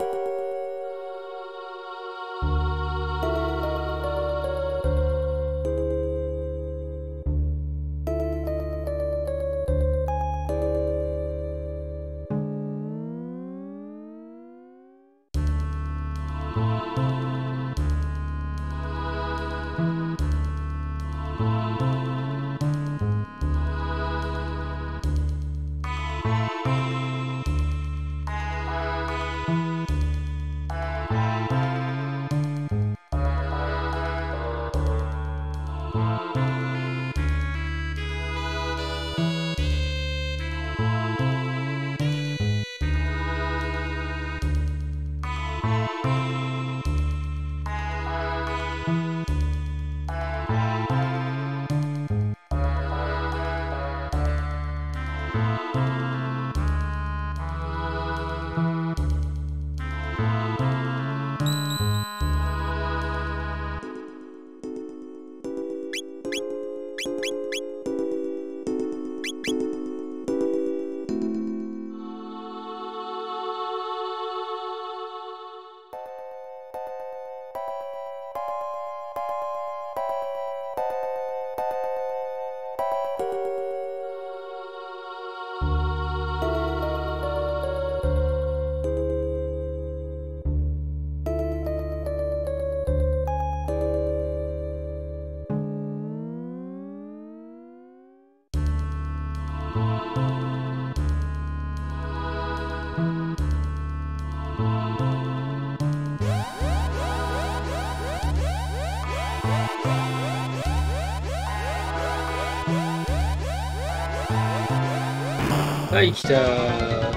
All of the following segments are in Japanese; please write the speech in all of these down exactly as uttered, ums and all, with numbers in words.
はい、来たー。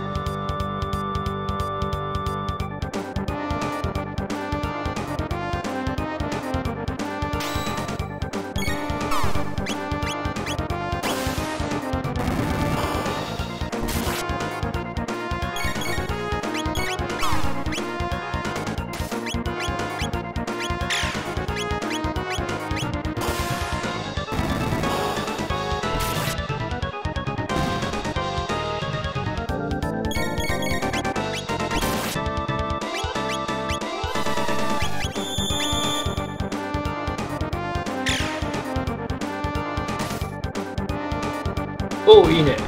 おお、いいね。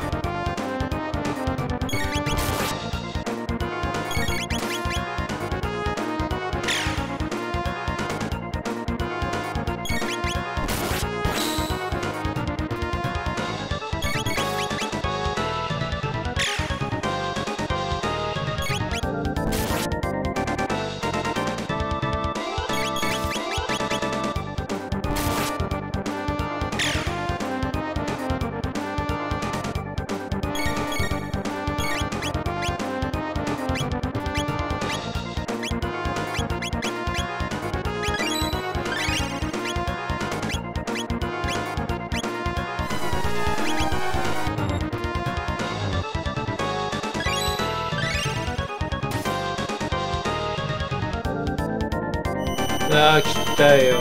ああ、来たよ。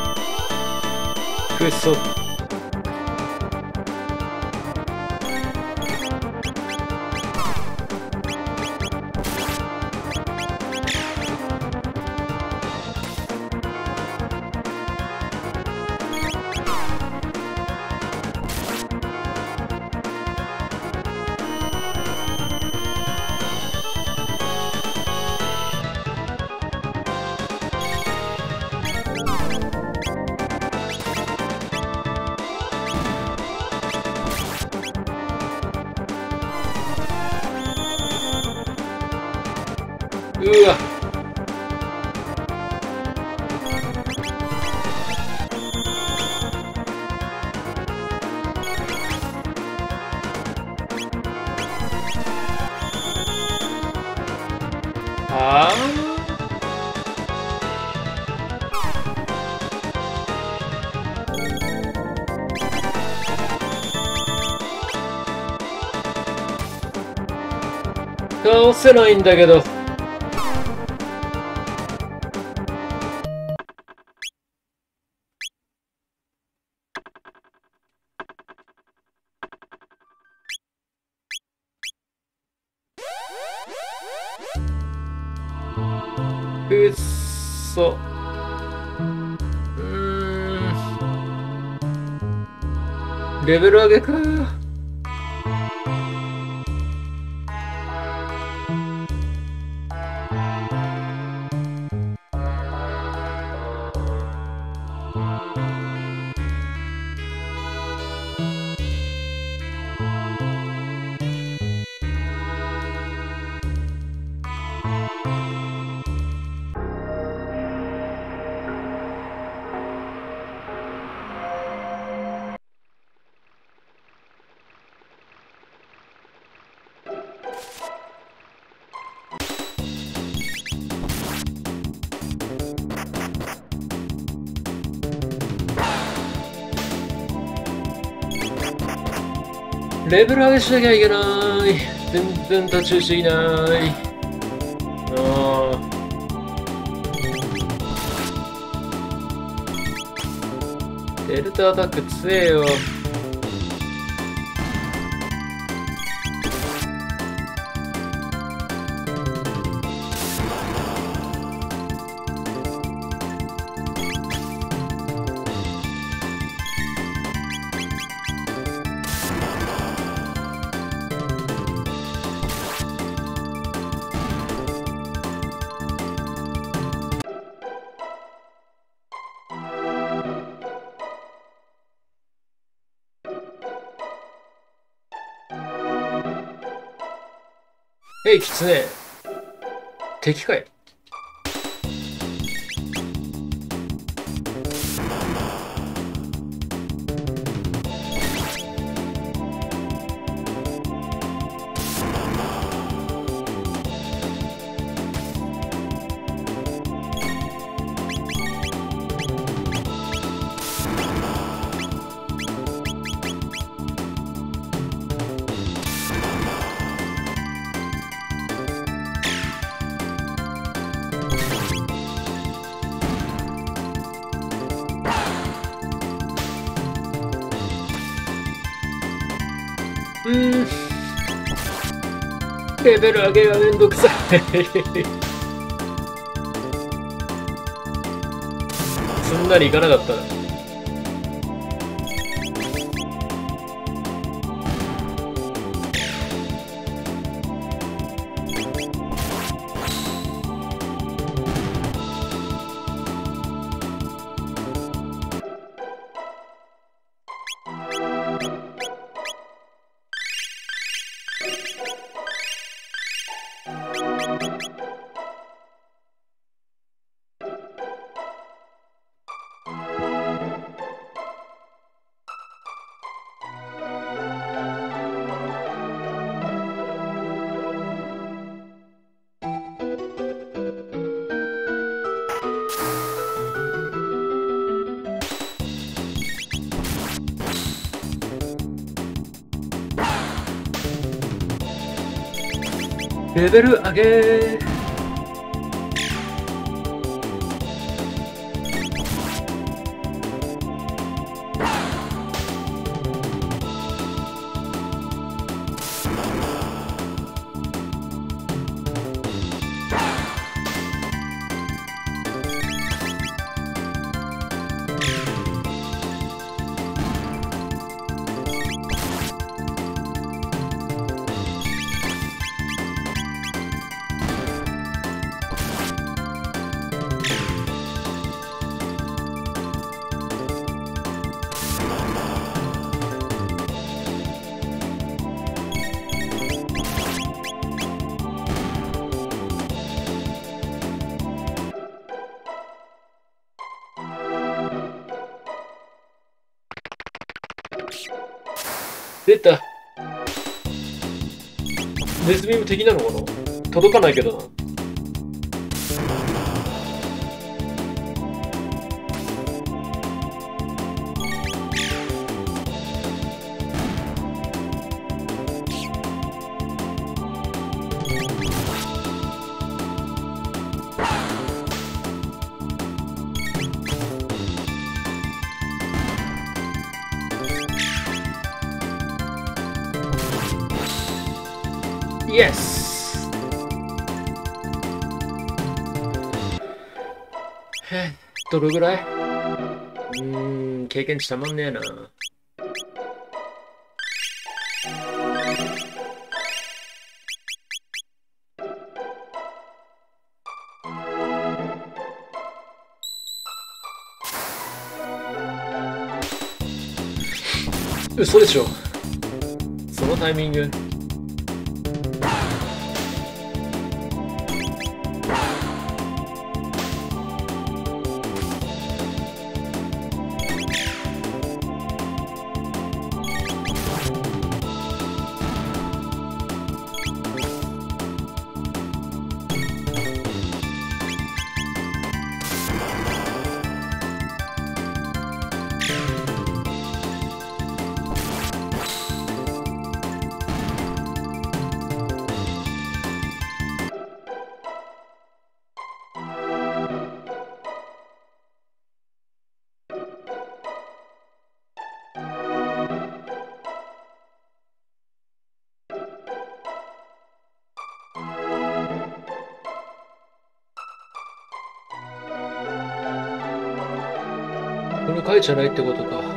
くそ。うわ。ああ。倒せないんだけど。 くっそ。うーん。レベル上げか。レベル上げしなきゃいけない。全然途中していない。ああ。デルタアタック強えよ。えい、キツネ。敵かい。うーん。レベル上げがめんどくさい。すんなりいかなかったな。レベル上げ。出た。ネズミも敵なのかな。届かないけどな。イエス。 へ、どれぐらいうーん、経験値たまんねえな。嘘でしょ。そのタイミング。この回じゃないってことか。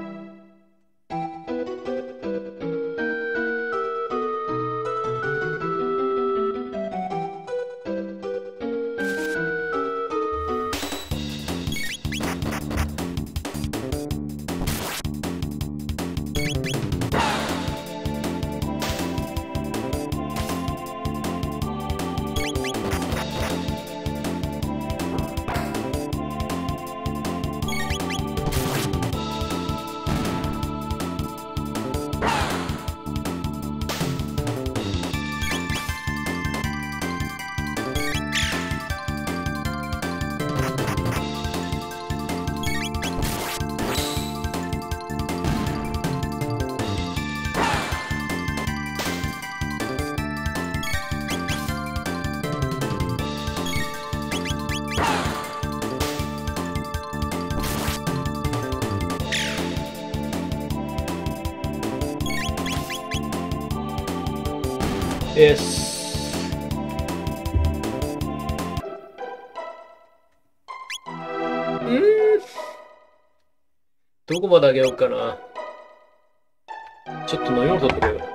よし。うん。どこまで上げようかな。ちょっと飲み物取ってくれよ。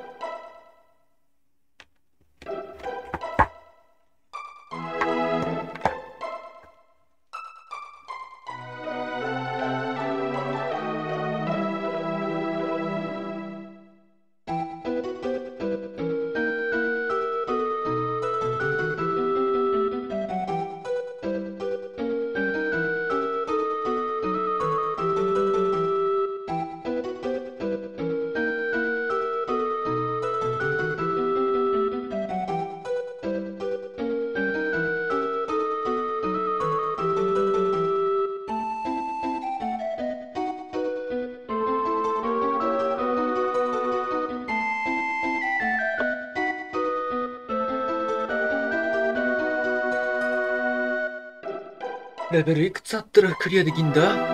レベルいくつあったらクリアできんだ？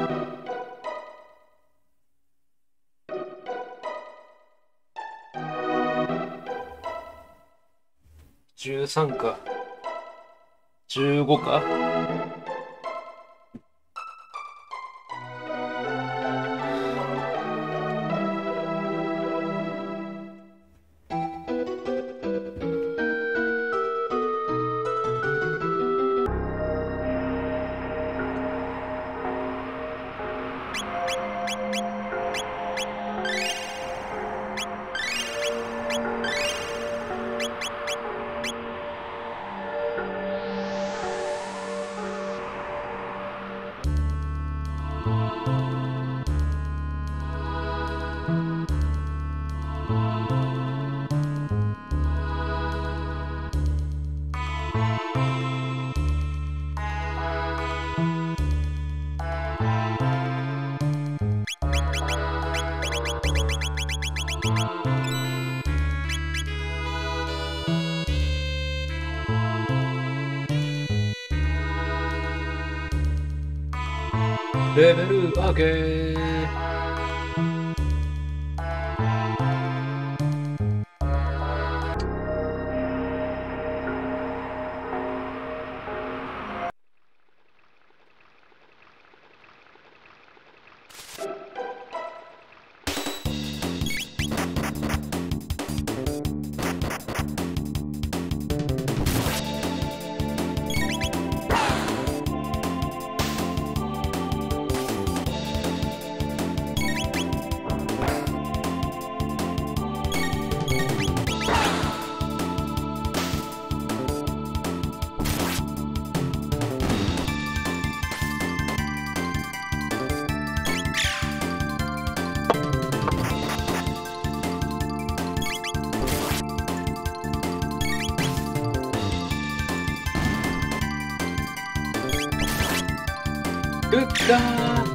じゅうさんか。じゅうごか。レベル上げ。 グッダー。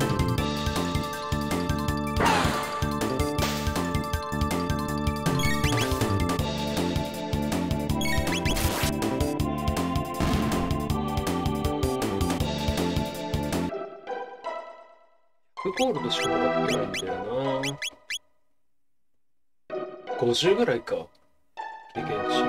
ゴールドしかもらってないんだよな。ごじゅうぐらいか。経験値。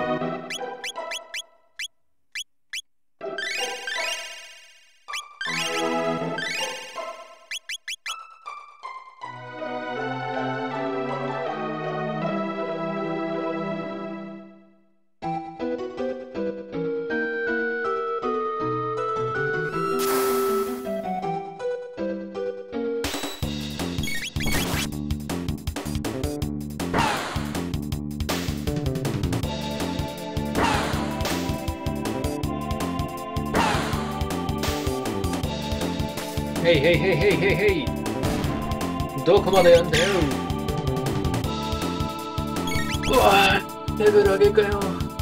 ヘイヘイヘイヘイヘイヘイ、どこまでやんだよ。うわぁ、レベル上げかよ。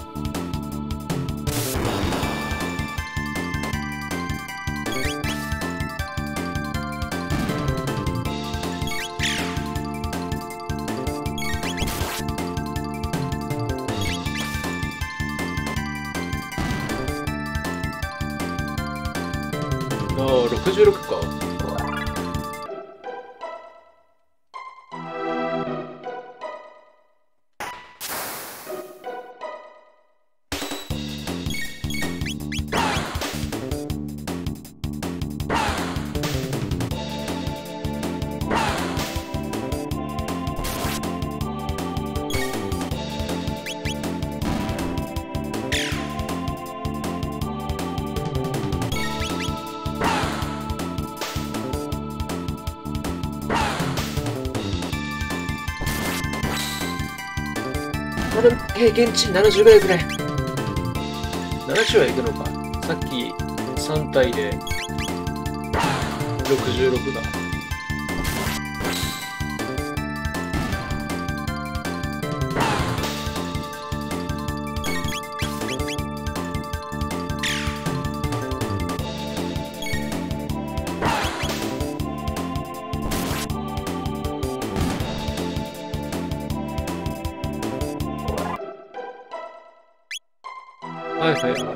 ああ、ろくじゅうろくか。経験値ななじゅうぐらいくらい。ななじゅうはいくのか。さっきさん体でろくじゅうろくだ。はいはいはいはい。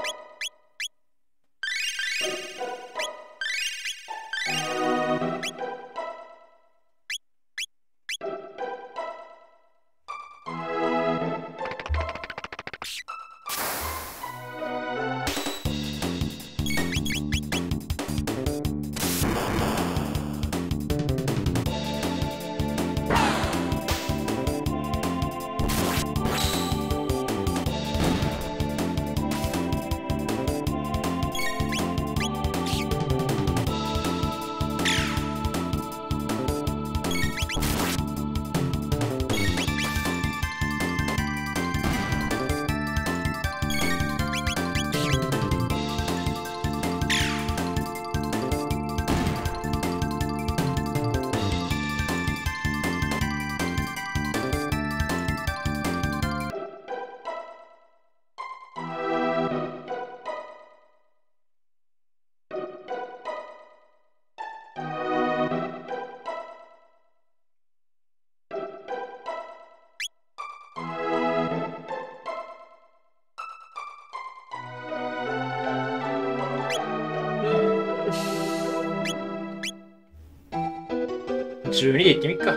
じゅうにでいってみっか。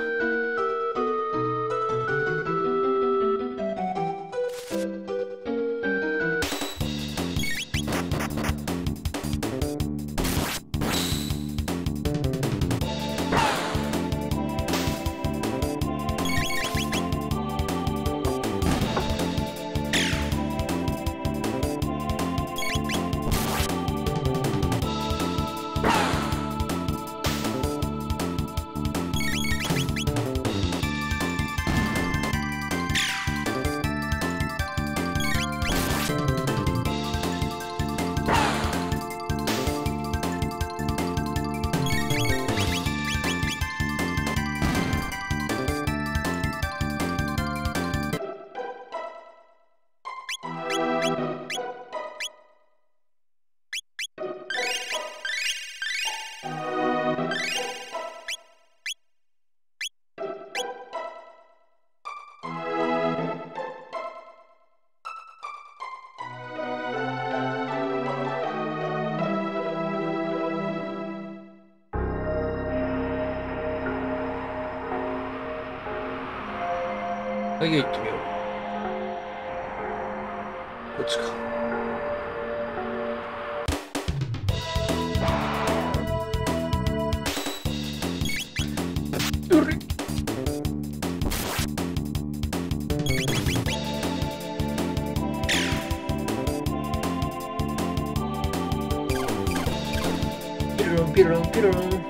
影行ってみよう。こっちか。うれピロロンピロロンピロロン。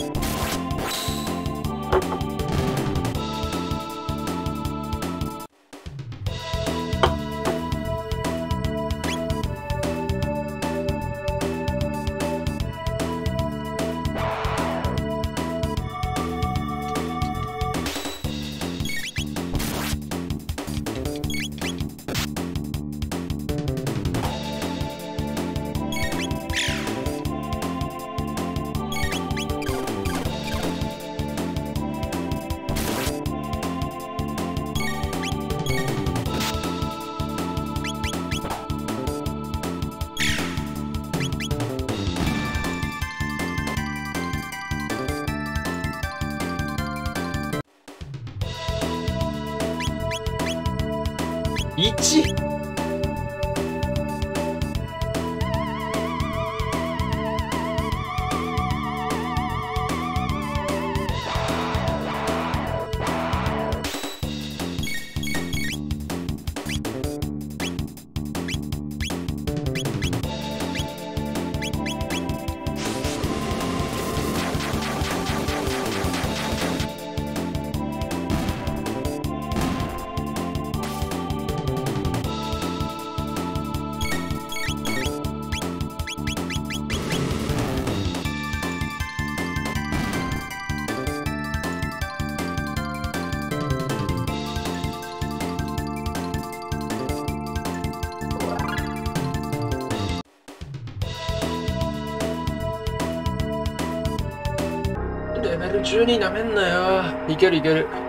いち。レベルじゅうになめんなよ。いけるいける。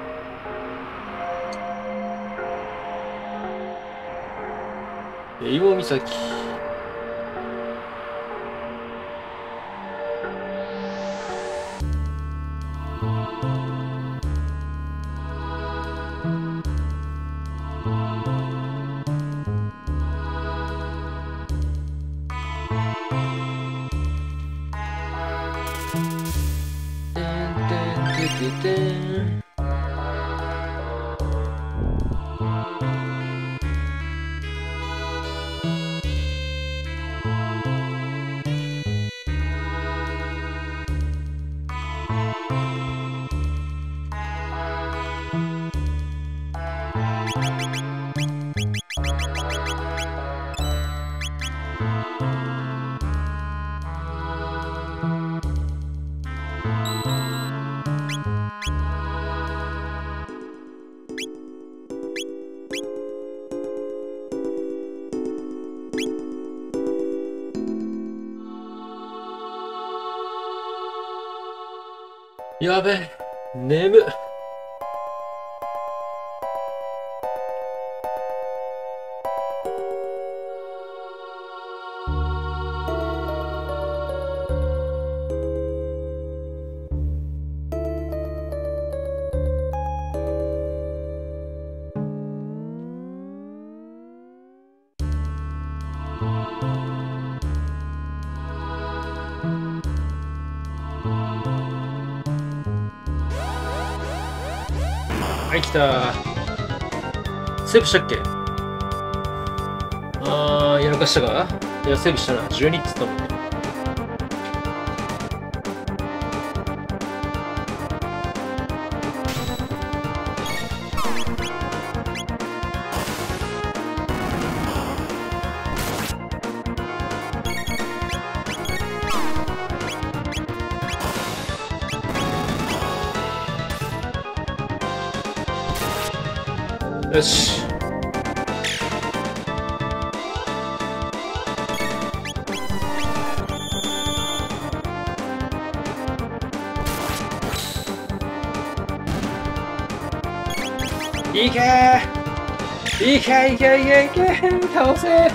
芋岬。やべえ、眠っ。はい、来た。セーブしたっけ？あー、やらかしたか？いや、セーブしたな。じゅうにって言ったもんね。よし。いけーいけいけいけいけ倒せ。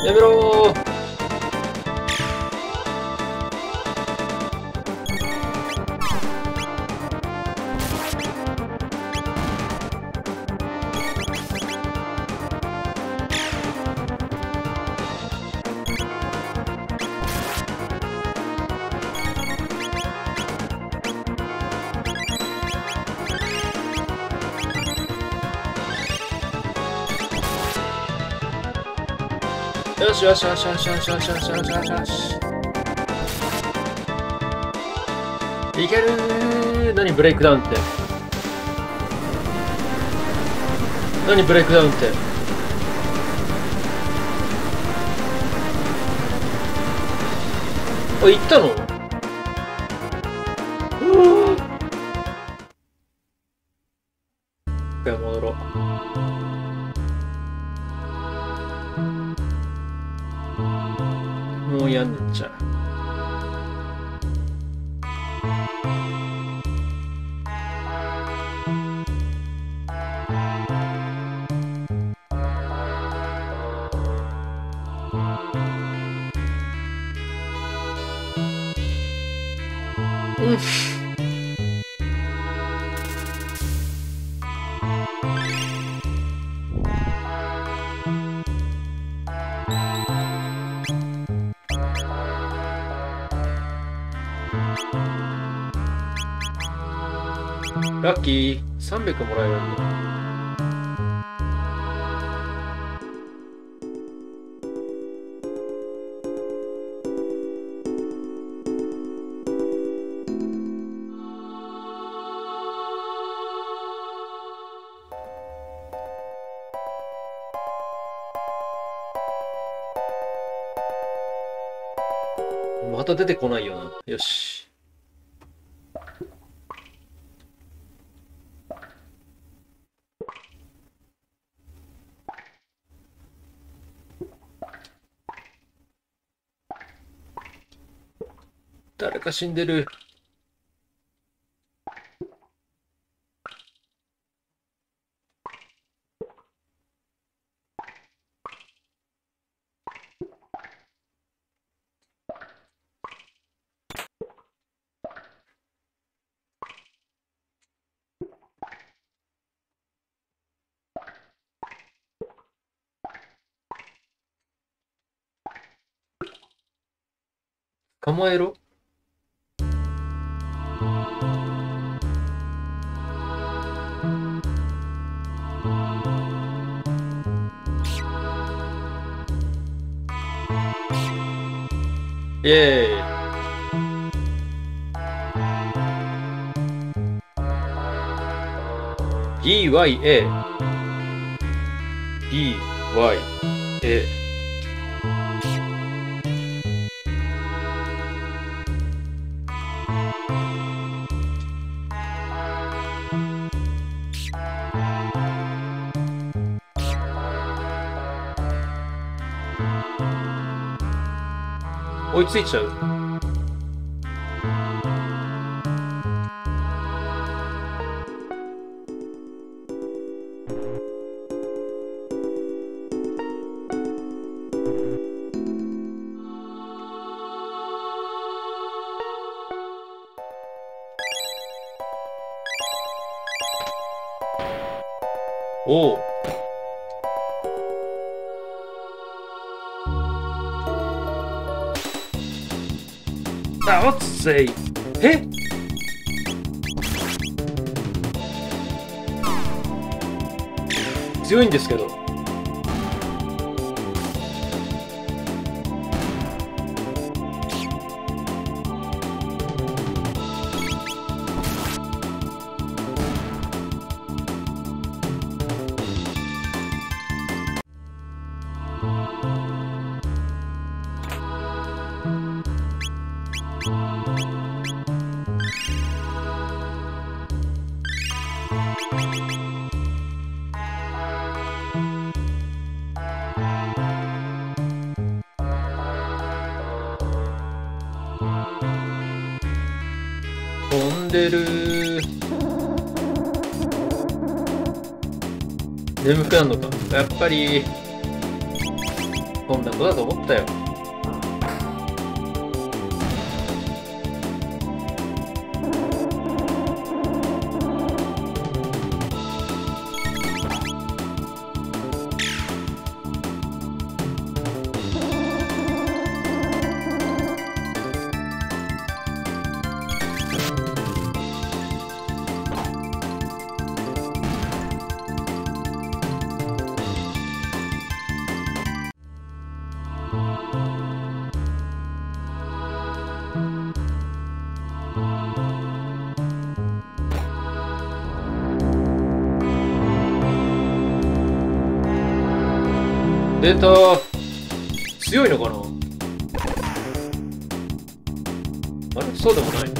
やめろー。よしよしよしよしよしよしよしよしよしよし。いけるー。何ブレイクダウンって。何ブレイクダウンって。あ、行ったの？うー。一回戻ろう。もう嫌になっちゃう。うん。ラッキー、さんびゃくもらえるんだ。また出てこないよな。よし。誰か死んでる。捕まえろ。イエーイ。ビーワイエー ビーワイエー。追いついちゃう。おお。あ、おっせい。え？強いんですけど。飛んでるー。眠くなるのかやっぱり。 こんな子だと思ったよ。出た。強いのかな。あれそうでもない。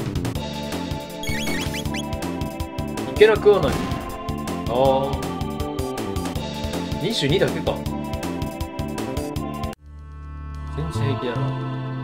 いけなくはない。ああにじゅうにだけか。全然平気やな。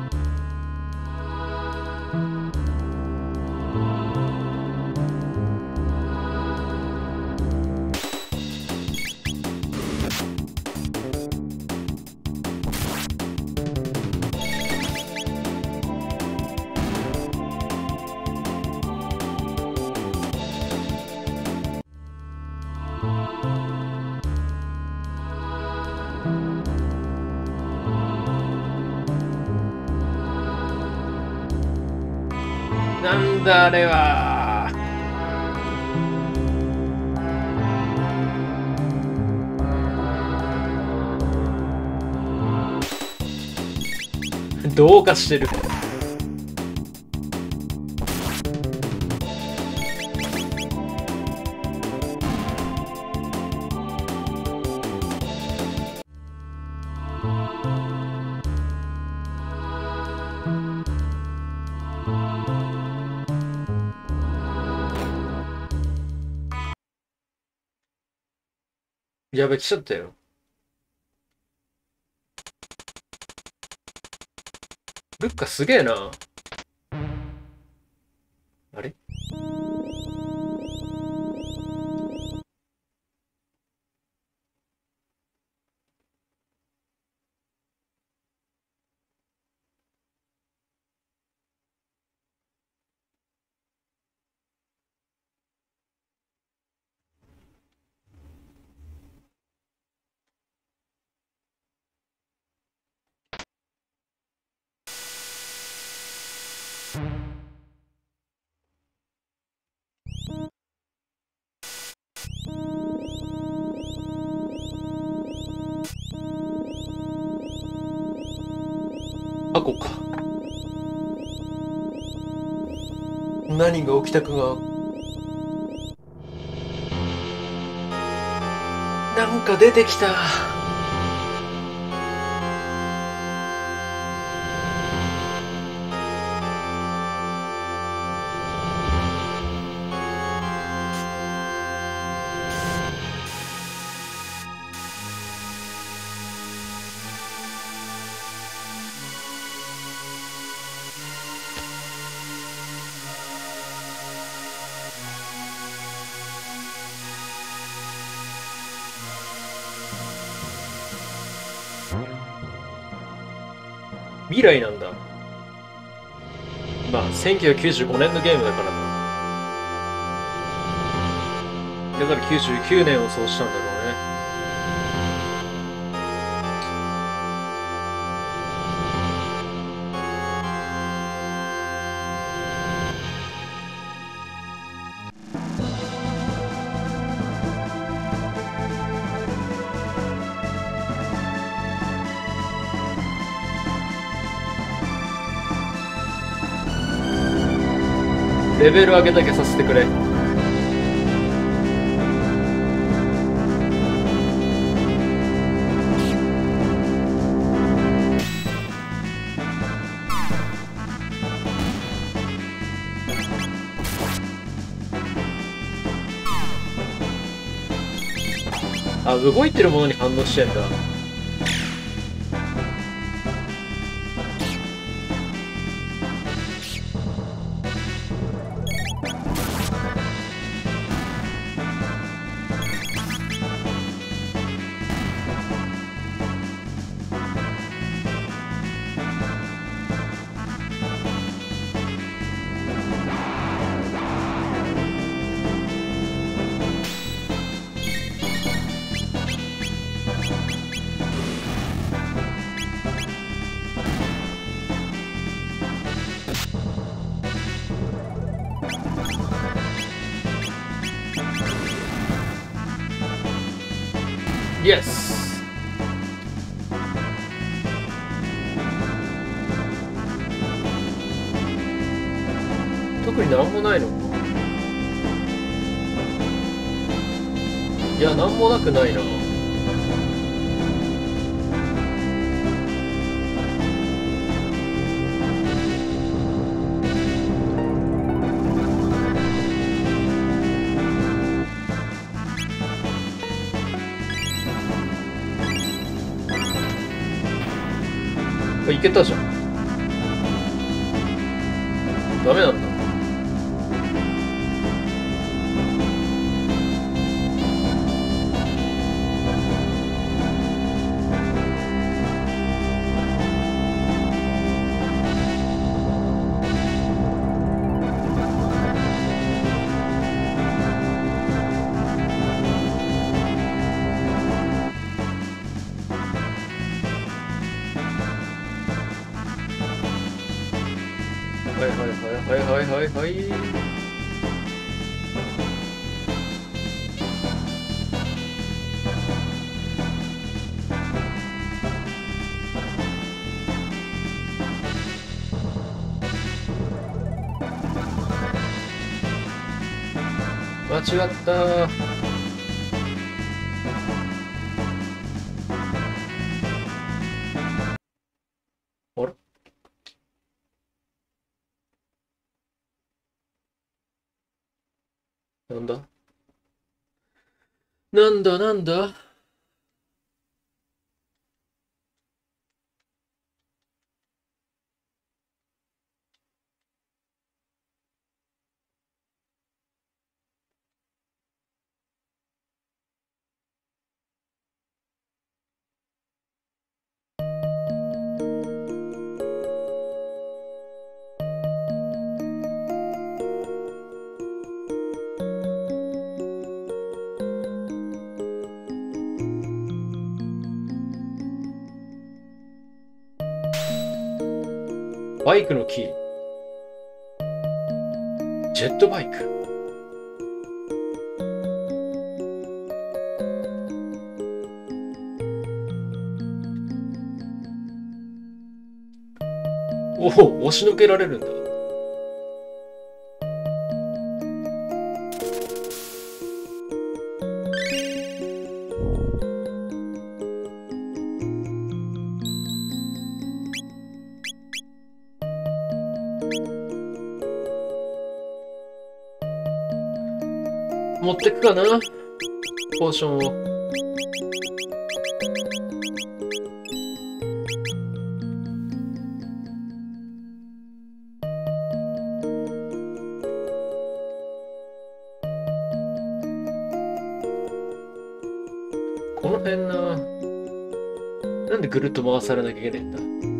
なんだあれは。どうかしてる。やべ、来ちゃったよ。ルッカすげえな。あれ箱か。何が起きたかが。なんか出てきた。未来なんだ。まあせんきゅうひゃくきゅうじゅうごねんのゲームだからな。だからきゅうじゅうきゅうねんをそうしたんだろうね。レベル上げだけさせてくれ。あ、動いてるものに反応してんだ。 イエス。特になんもないのか。いや、なんもなくないな。あ、いけたじゃん。ダメなんだ。はいはいはいはいはいはいはい。間違ったー。あれ、なんだなんだなんだ。バイクのキー。ジェットバイク。おお、押しのけられるんだ。持ってくかな、ポーションを。この辺な。なんでぐるっと回されなきゃいけないんだ。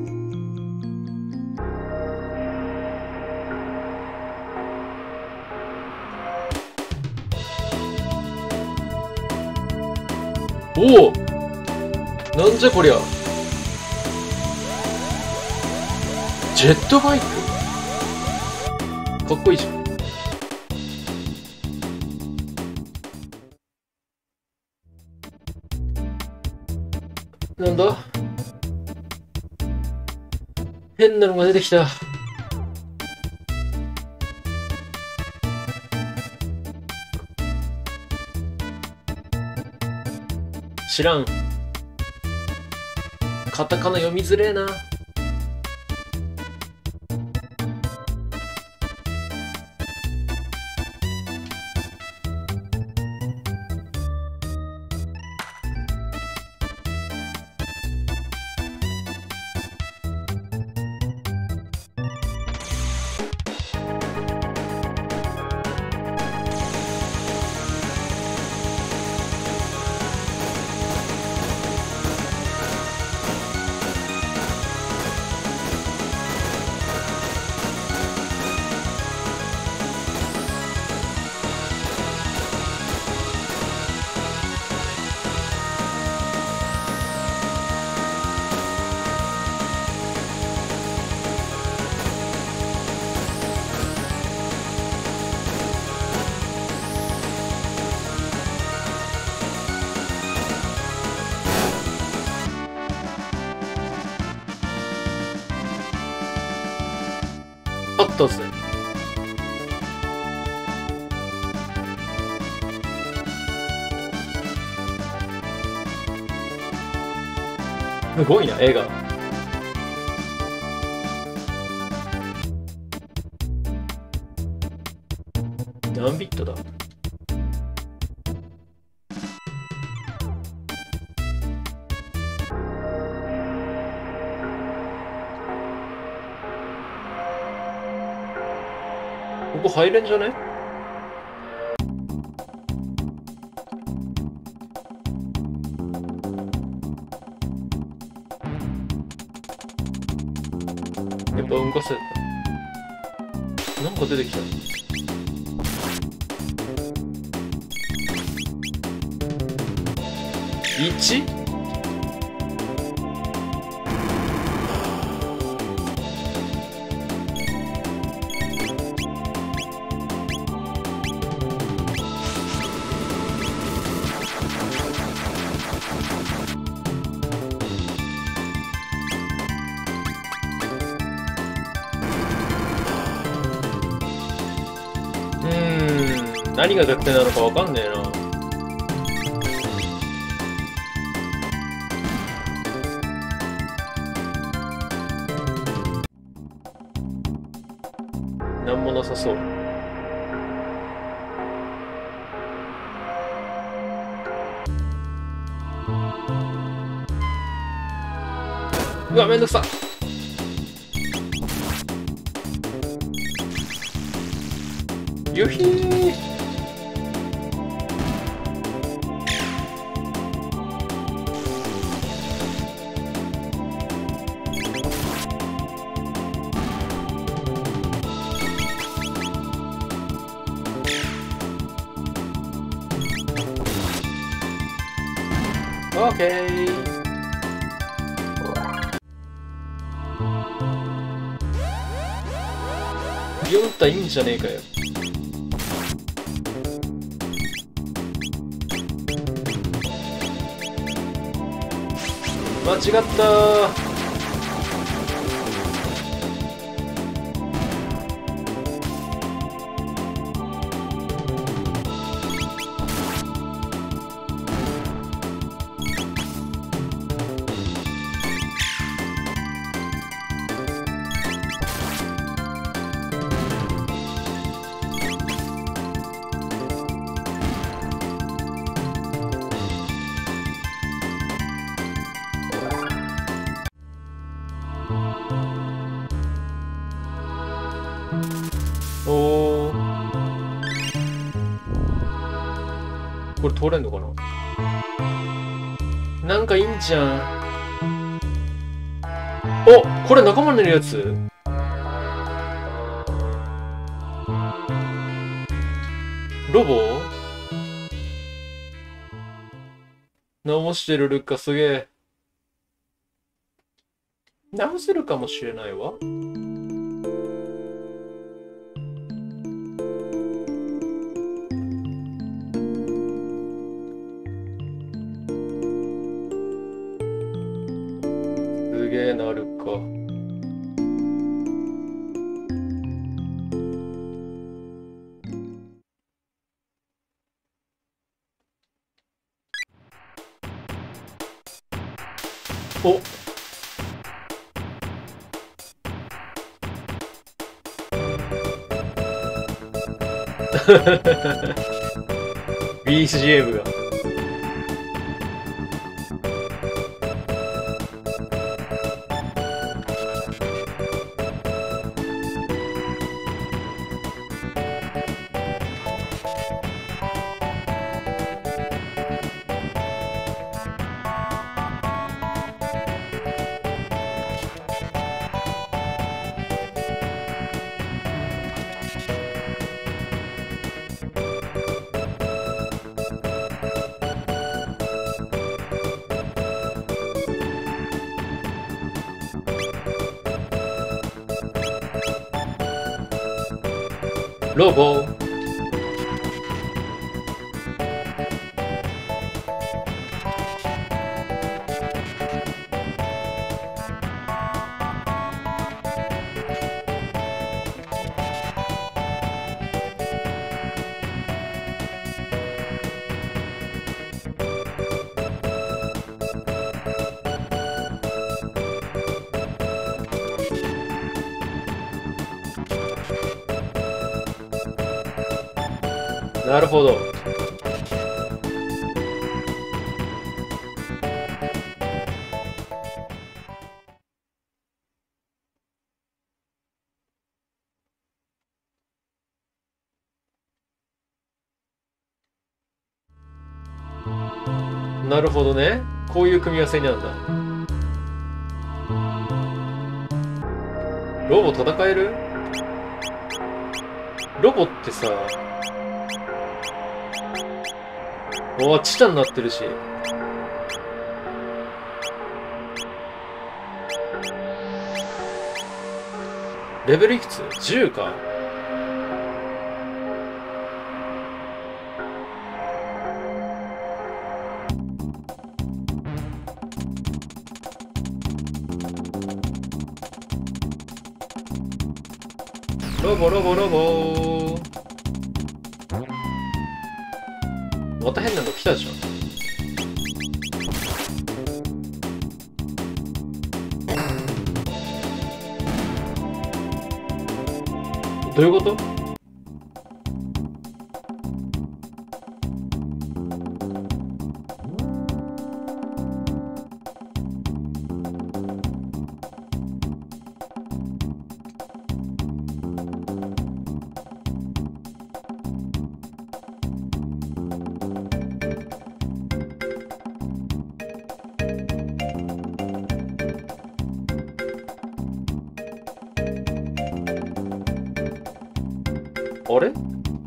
おお、なんじゃこりゃ。ジェットバイクかっこいいじゃん。なんだ、変なのが出てきた。知らん。カタカナ読みづれえな。 あったぜ。すごいな、絵が。何ビットだ？ここ入れんじゃね？やっぱうんこせた。なんか出てきた。いち？うーん、何が逆転なのかわかんねえな。なんもなさそう。うわ、めんどくさ。ゆひー。オッケー。よん体いいんじゃねえかよ。間違ったー。おー。これ通れんのかな？なんかいいんじゃん。お、これ仲間にいるやつ？ロボ？直してるルッカすげえ。直せるかもしれないわ。すげえなるか。お。ビージーエム が。ロボ。 なるほど。なるほどね。こういう組み合わせになるんだ。ロボ戦える？ロボってさ、うわ、チタになってるし。レベルいくつ？ じゅう か。ロボロボロボー。また変なの来たでしょ。どういうこと？あれ？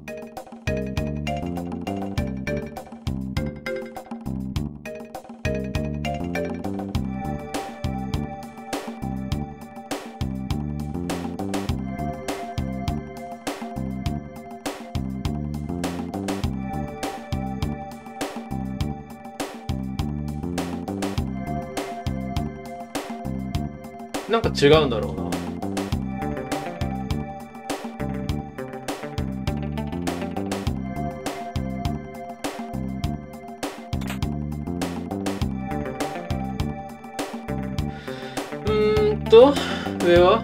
なんか違うんだろうな。うーんと、上は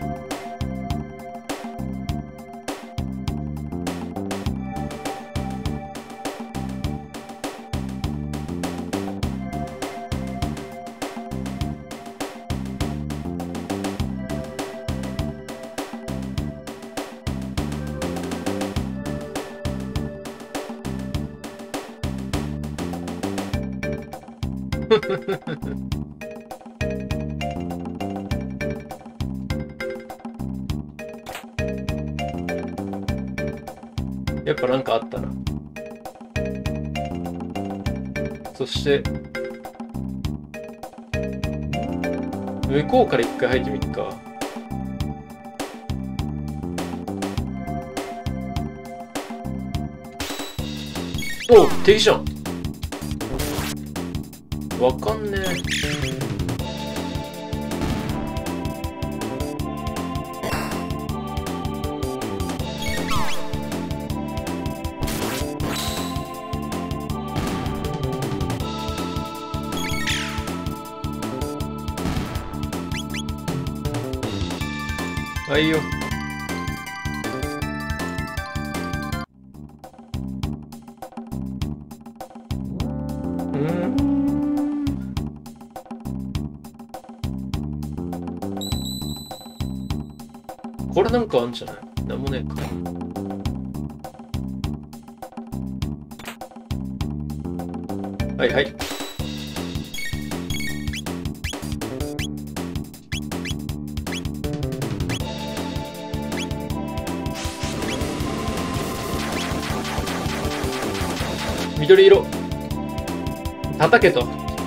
やっぱなんかあったな。そして向こうから一回入ってみっか。おう、敵じゃん。わかんねえ。はいよ。うん。これなんかあんじゃない？なんもねえか。はいはい。緑色。叩けと。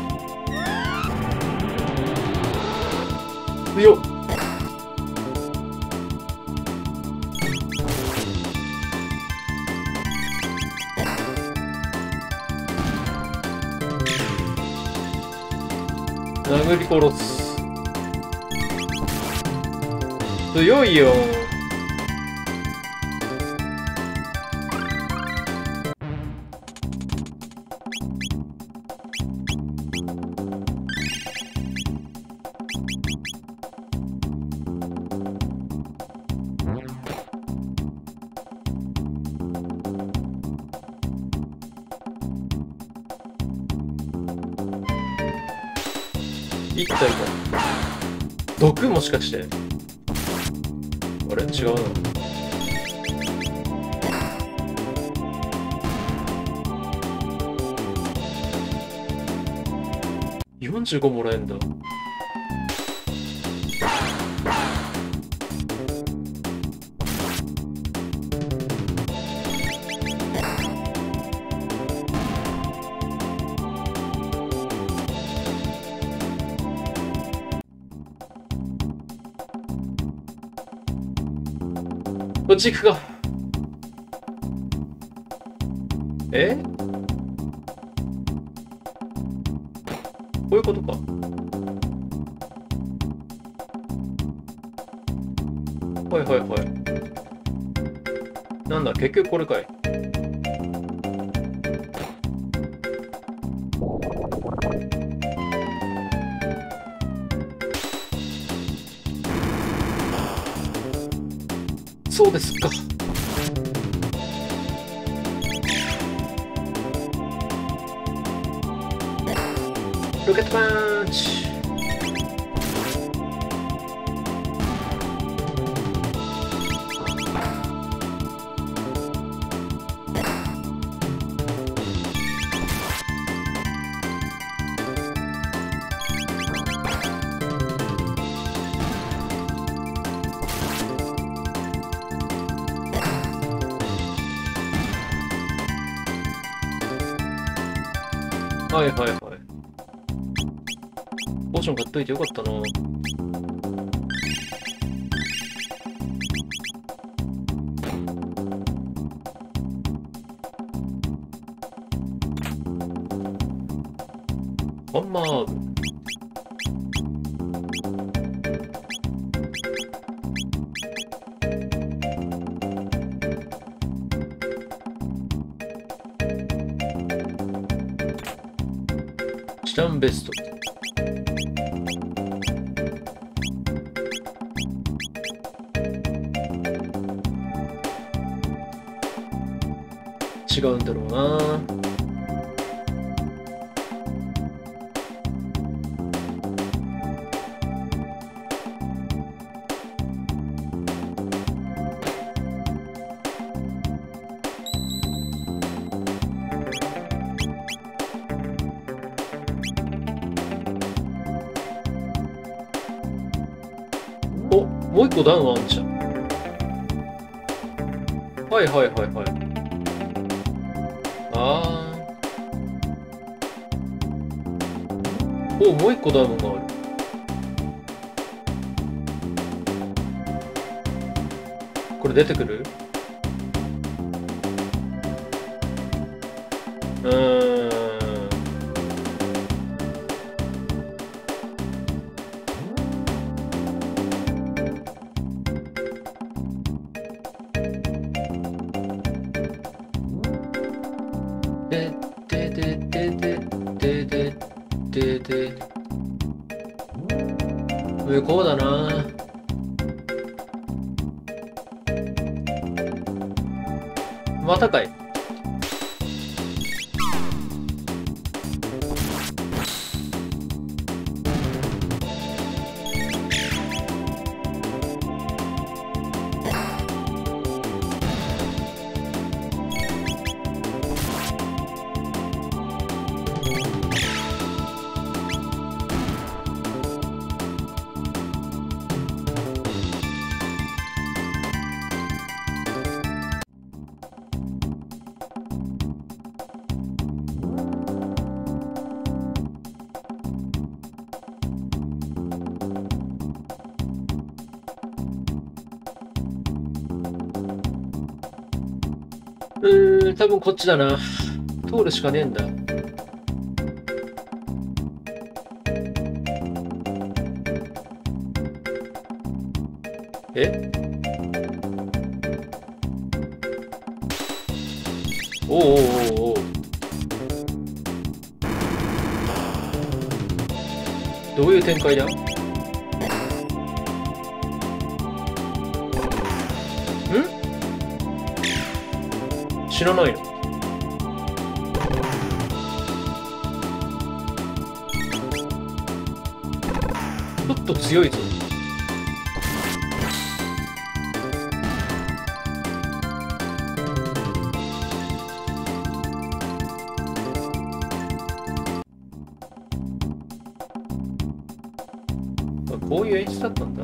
よっ。殴り殺す。強いよ。 一体か。毒もしかして。あれ違うな。よんじゅうごもらえんだ。こっち行くか。え？こういうことか。はいはいはい。なんだ、結局これかい。そうですか。ロケットパンチ。はいはいはい。ポーション買っといてよかったな。ハンマーブ。チタンベスト。違うんだろうな。お、もう一個ダウンあんじゃん。はいはいはいはい。あー。お、もう一個ダウンがある。これ出てくる？うーん。ででででででででで上こうだな。またかい。うーん、多分こっちだな。通るしかねえんだ。え？おうおうおうおう。どういう展開だ？ん？知らないの？ ょっと強いぞ。こういう演出だったんだ。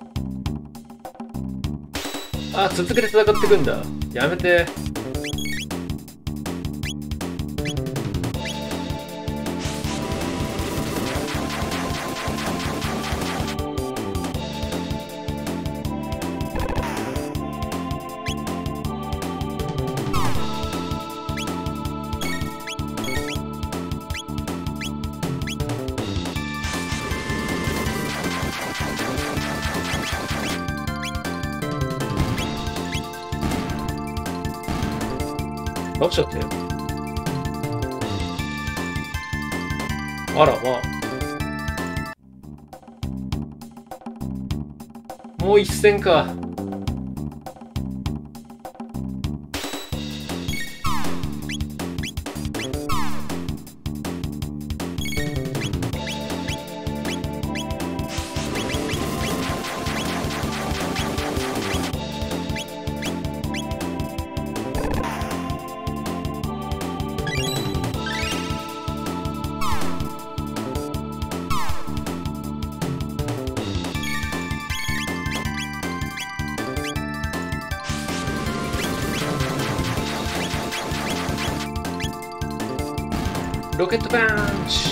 あ、続けて戦ってくんだ。やめて。倒しちゃったよ。あらまあ。もう一戦か。ロケットパンチ。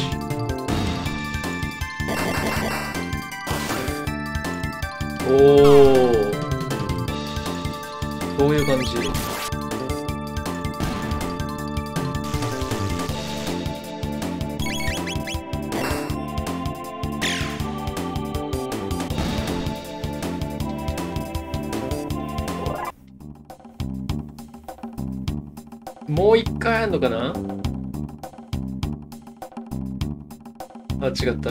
おお、そういう感じ。もう一回あるのかな。あ、違った。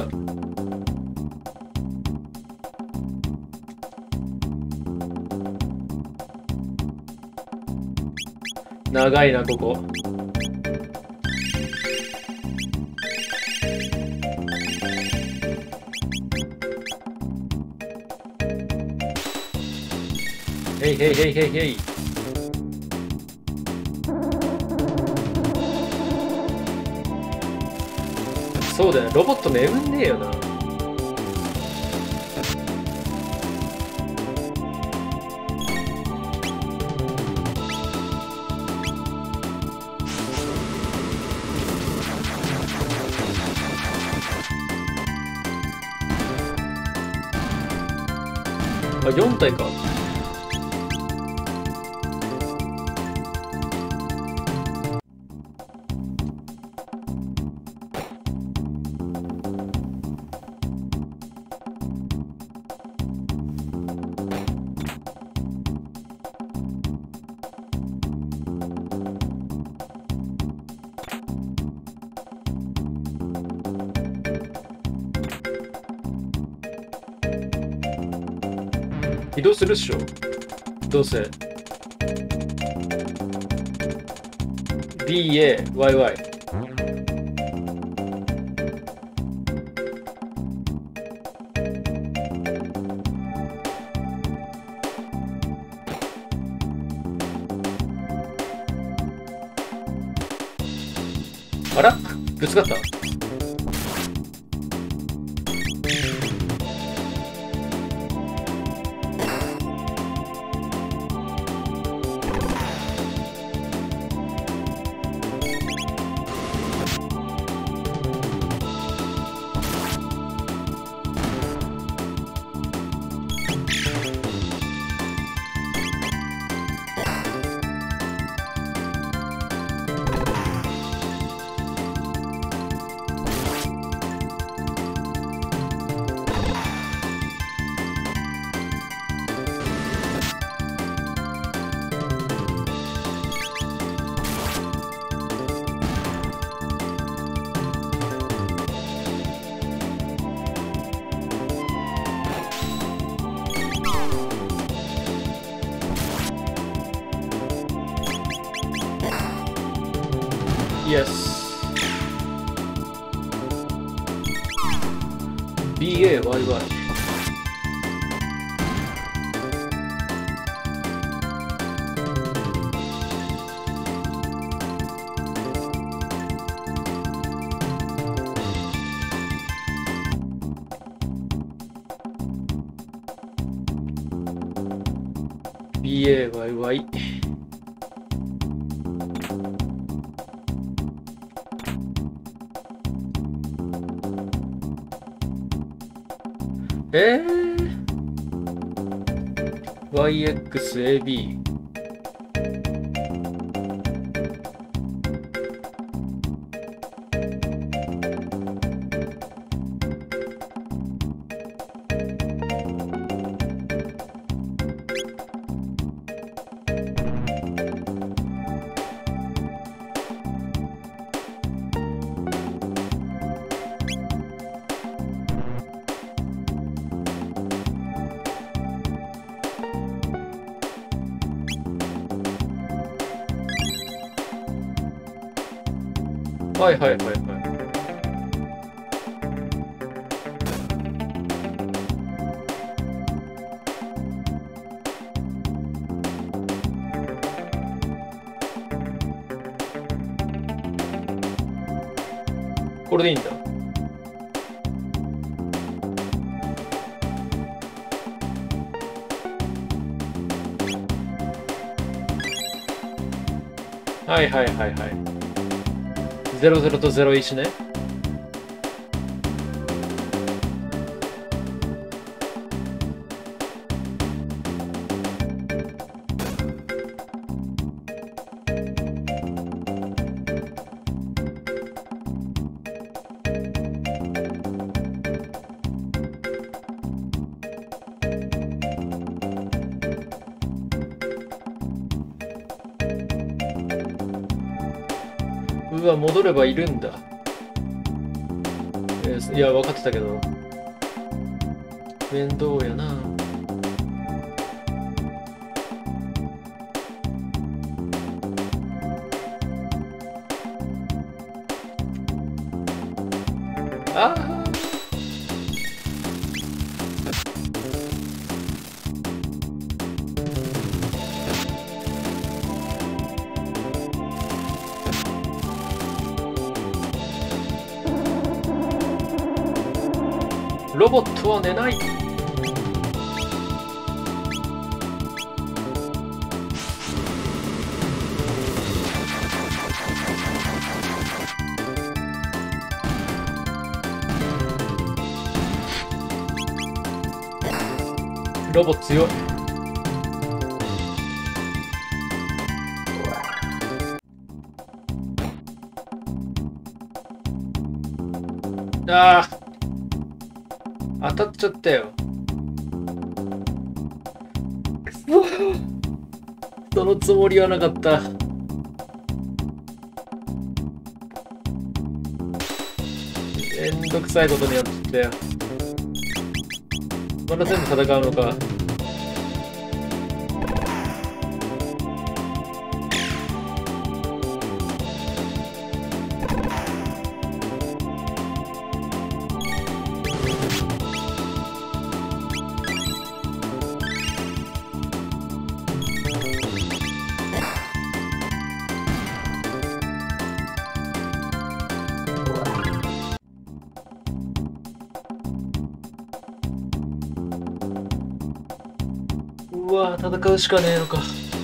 長いな、ここ。へいへいへいへいへい。そうだよ、ロボット眠んねえよな。あ、よん体か。移動するっしょ、どうせ。 ビーエーワイワイ。 あら、ぶつかった。Yes。 ビーエーワイワイ。ビーエーワイワイ。えー、ワイエックスエービー。はいはいはいはい。これでいいんだ。はいはいはいはい。ゼロゼロとゼロいちね。うわ、戻ればいるんだ。えー、いや、分かってたけど。面倒やな。ああ。ロボットは寝ない。ロボ強い。ああ。当たっちゃったよ。そのつもりはなかった。めんどくさいことにやってたよ。まだ全部戦うのか。うわぁ、戦うしかねえのか。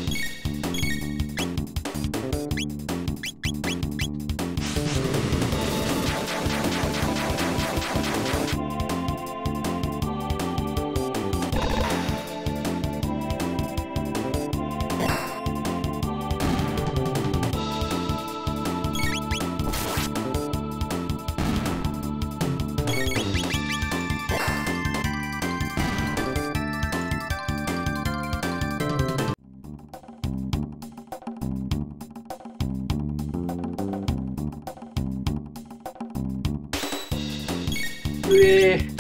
うえー。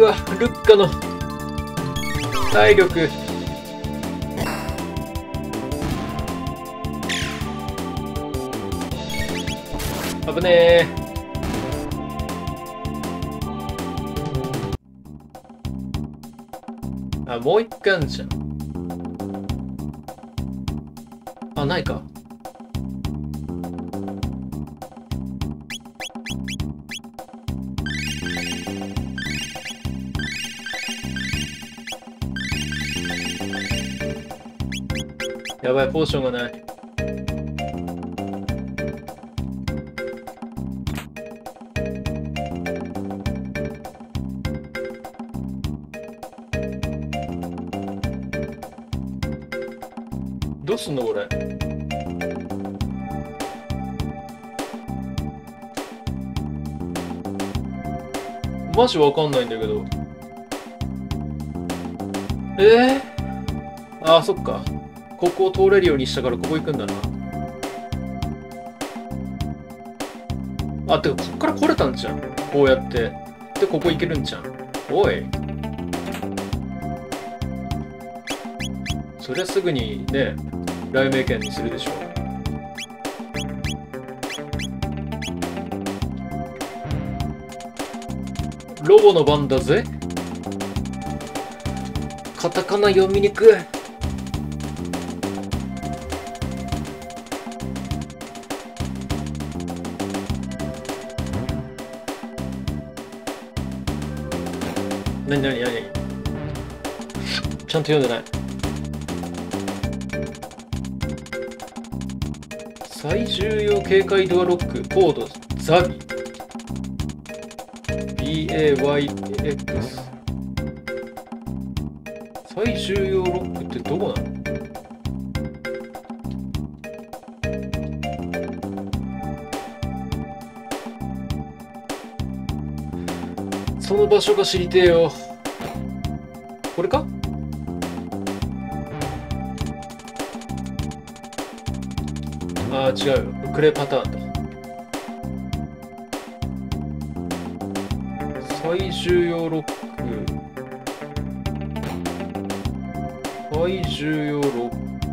うわ、ルッカの体力。危ねえ。あ、もう一回あんじゃん。あ、ないか。やばい、ポーションがない。どうすんのこれ。マジわかんないんだけど。えー、あー、そっか。ここを通れるようにしたからここ行くんだな。あ、てかこっから来れたんじゃん。こうやって。で、ここ行けるんじゃん。おい。そりゃすぐにね、雷鳴剣にするでしょ。ロボの番だぜ。カタカナ読みにくい。なになになにちゃんと読んでない。最重要警戒ドアロックコードザビ ビーエーワイエックス 最重要ロックってどこなの？その場所が知りてえよ。これか？ああ、違うよ。クレーパターンだ。最重要ロック。最重要ロッ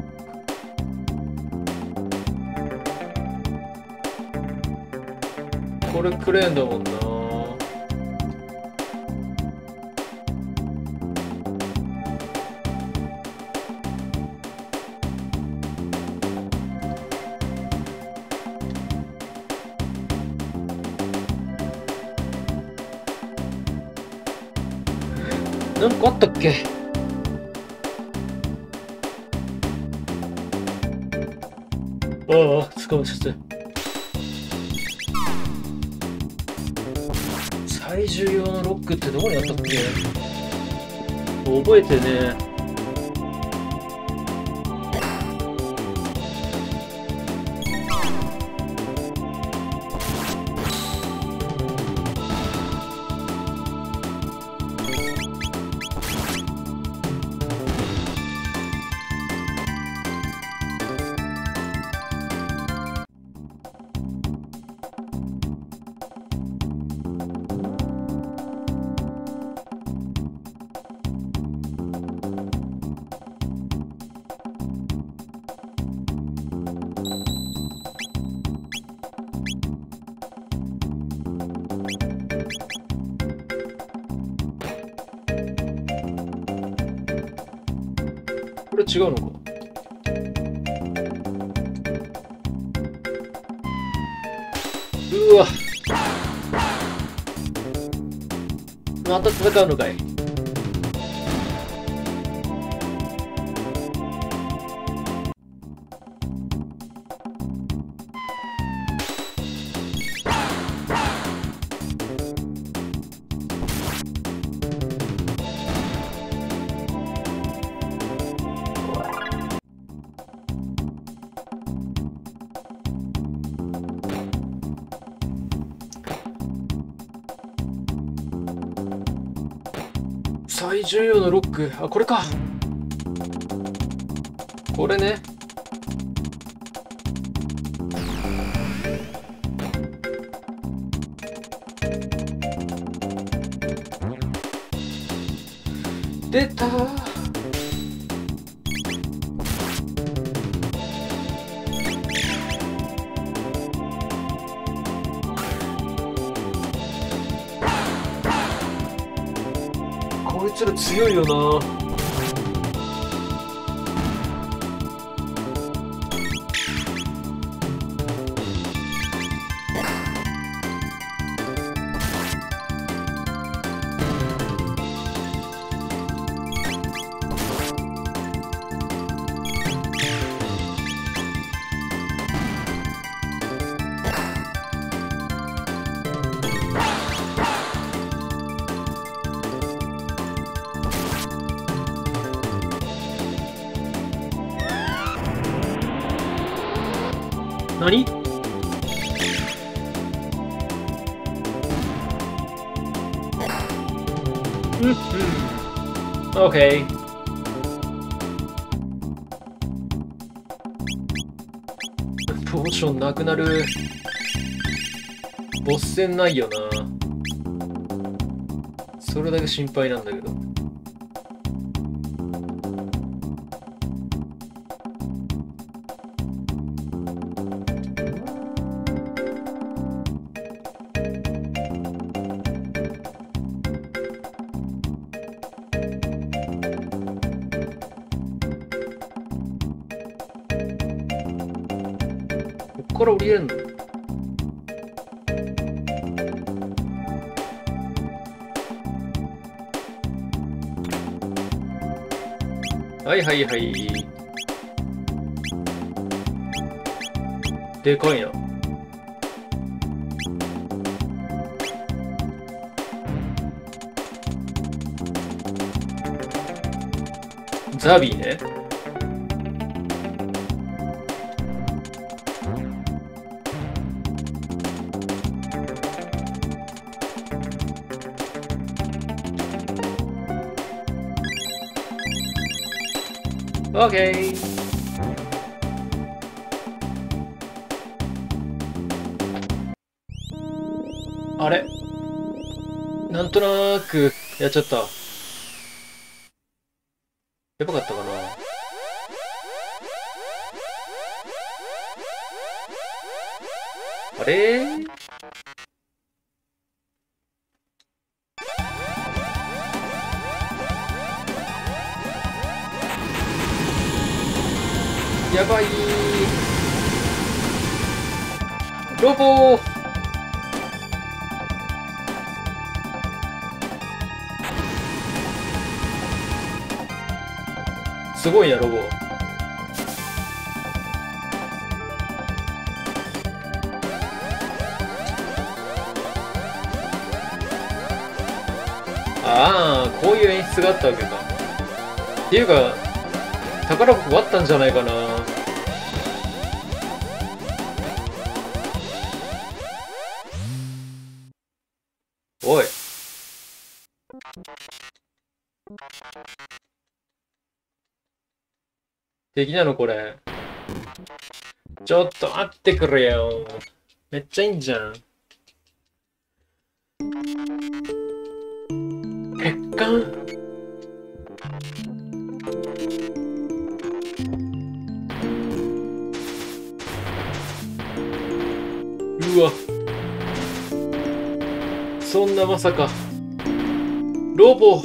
ク。これクレーンだもんな。なんかあったっけ？ああ、つかませて。最重要なロックってどこにあったっけ？覚えてね。これ違うのか？うわ、また戦うのかい？最重要なロック。あ、これか。これね。 出たー。こいつら強いよな。何？うんうん。オッケー。ポーションなくなる。ボス戦ないよな。それだけ心配なんだけど。こっから降りれんの？はいはいはい。でかいな。ザビーね。オッケー。あれ？なんとなくやっちゃった。やばかったかな？あれー？やばいー。ロボー。すごいな、ロボ。ああ、こういう演出があったわけか。っていうか、宝箱あったんじゃないかな。おい。敵なのこれ。ちょっと待ってくれよ。めっちゃいいんじゃん。血管？うわ。そんなまさか。ロボ。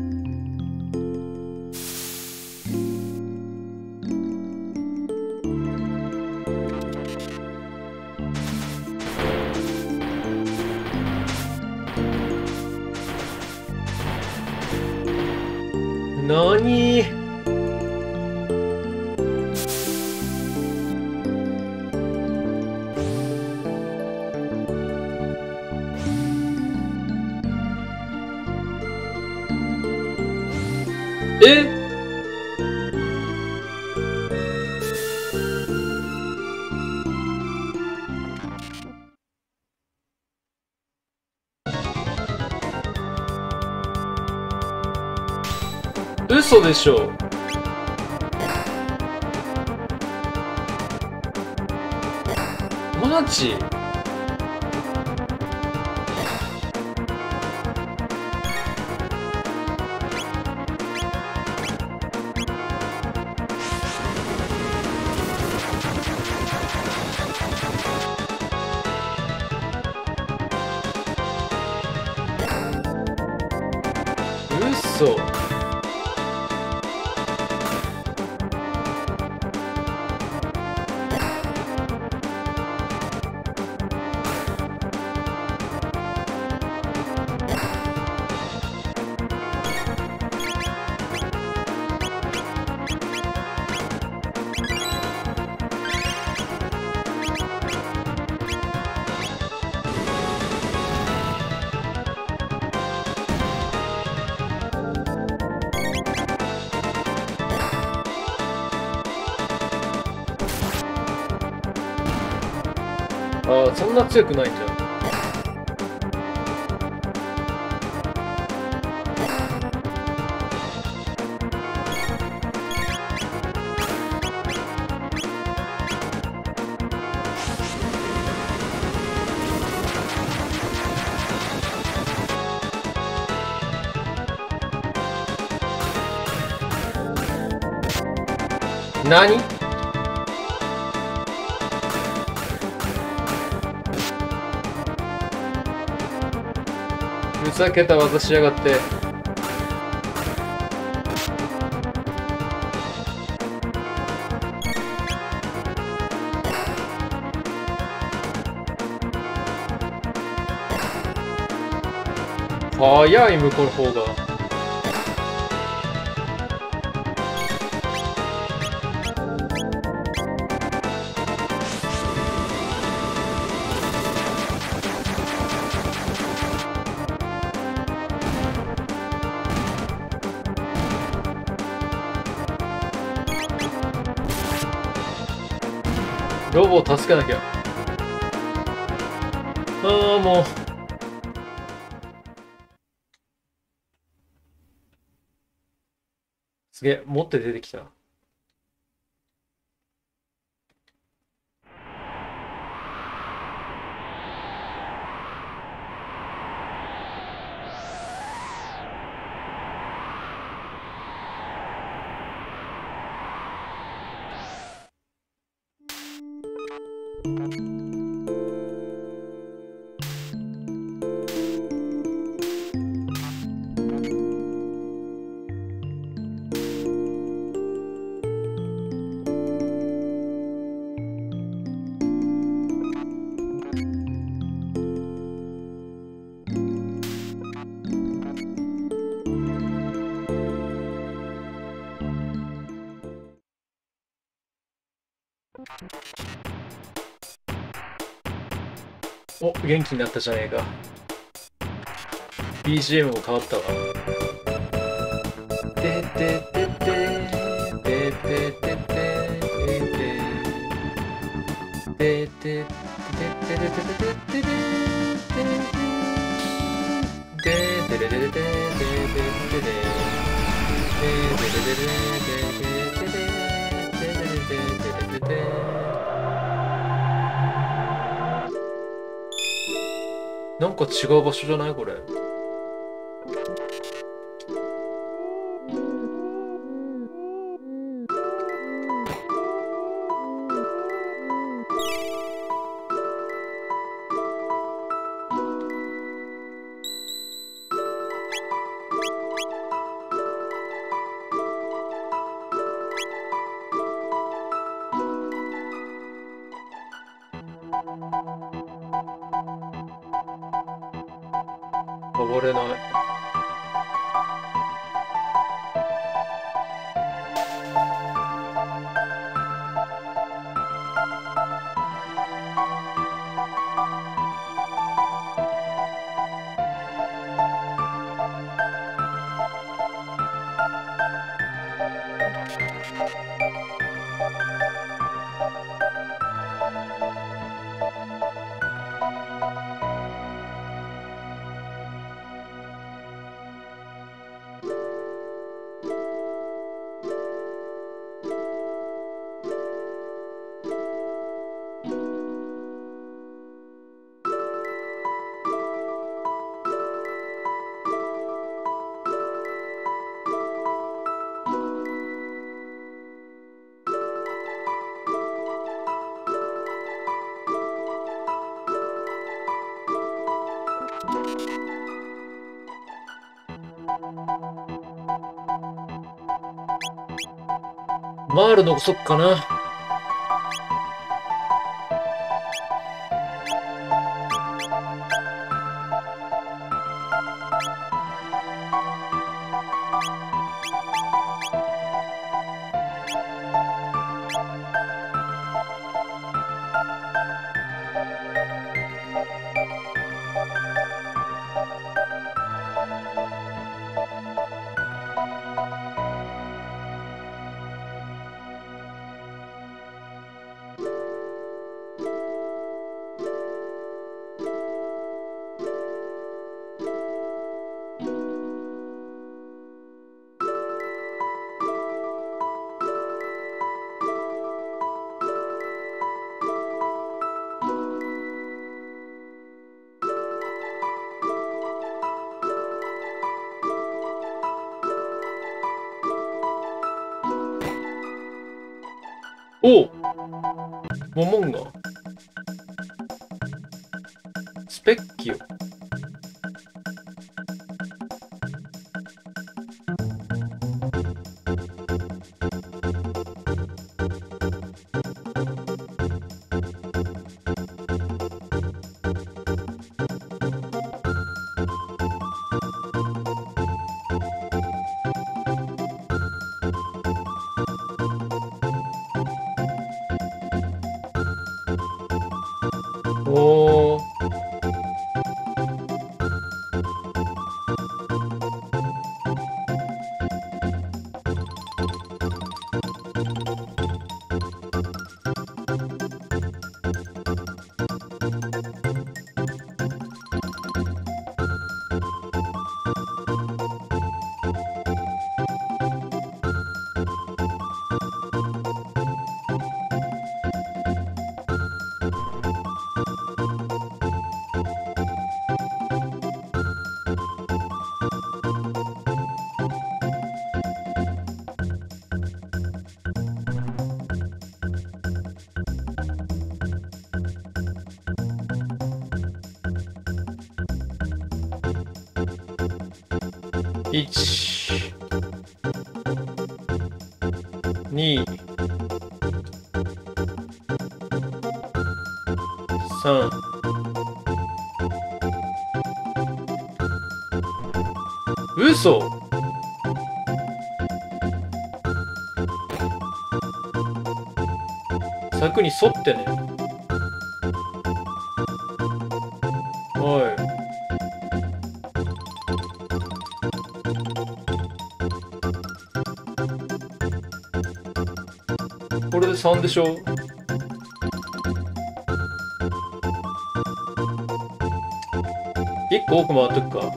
なに？え？嘘でしょ。マジ？ そう。ああ、そんな強くないんじゃん。何？ふざけた技しやがって。早い、向こうの方が。ロボを助けなきゃ。ああ、もう。すげえ、持って出てきた。お、元気になったじゃねえか。ビージーエム も変わったわ。ててててててててててててなんか違う場所じゃないこれ。登れない。 マール残そっかな。おう、モモンガ。スペッキオ。おー。いち、に、さん、嘘。柵に沿ってね。はい。これでさんでしょ。いっこ奥回っとくか。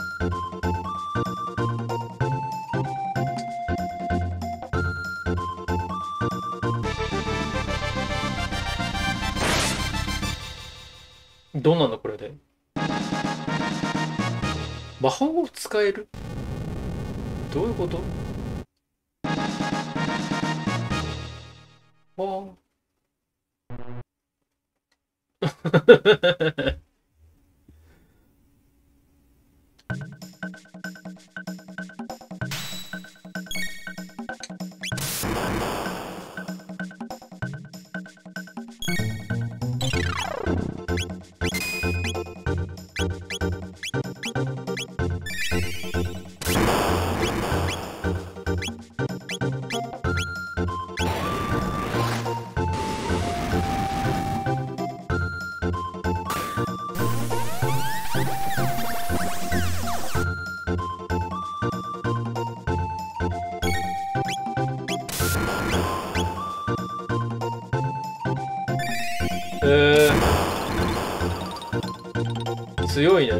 どうなんだこれで。魔法を使える？どういうこと？ああ。えー、強いね。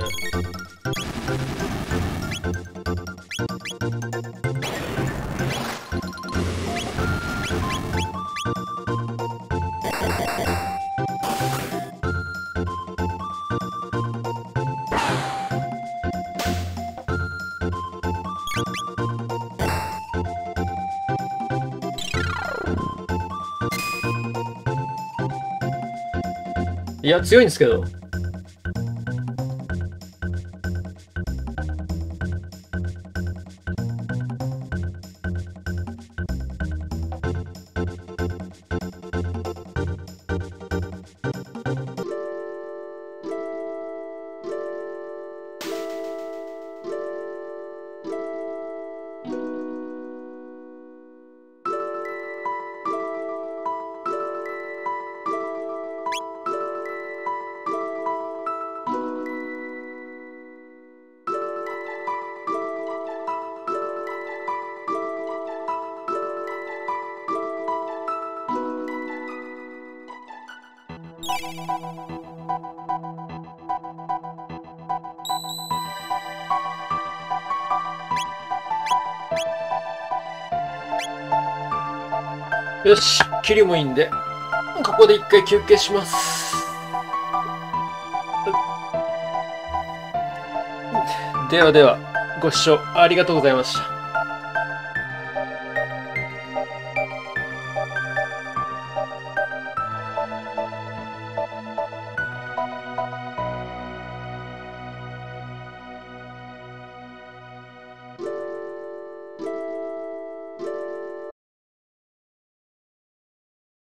いや、強いんですけど。 よし、キリもいいんで、ここで一回休憩します。ではでは、ご視聴ありがとうございました。